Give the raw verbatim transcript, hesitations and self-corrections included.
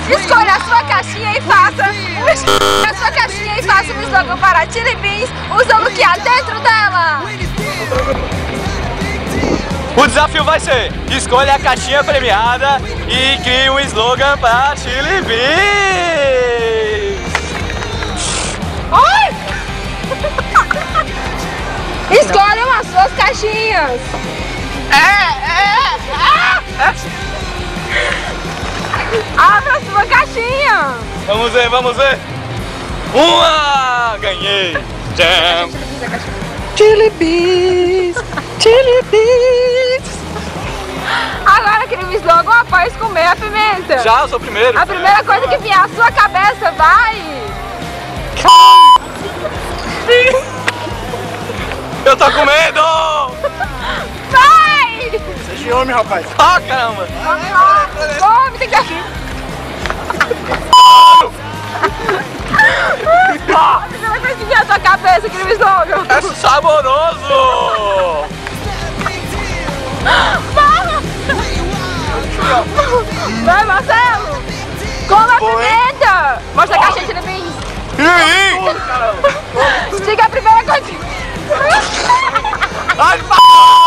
Escolha a sua caixinha e faça um... a sua caixinha e faça um slogan para Chilli Beans usando o que há dentro dela. O desafio vai ser: escolha a caixinha premiada e crie um slogan para Chilli Beans. Ai! Escolham as suas caixinhas. É, é, é. Abra a sua caixinha. Vamos ver, vamos ver. Uma! Ganhei! Jam! Chilli Beans! Chilli Beans! Agora cria um slogan após comer a pimenta. Já, eu sou o primeiro. A primeira coisa que vier à sua cabeça vai... Eu tô com medo! Vai! Seja homem, rapaz. Ah, caramba! Come, tem que... A primeira coisa que vier à sua cabeça, cria um slogan. É saboroso! Vai, Marcelo! Coma a pimenta! Mostra a caixinha de Chilli Beans. E aí? Diga a primeira coisa. Ai,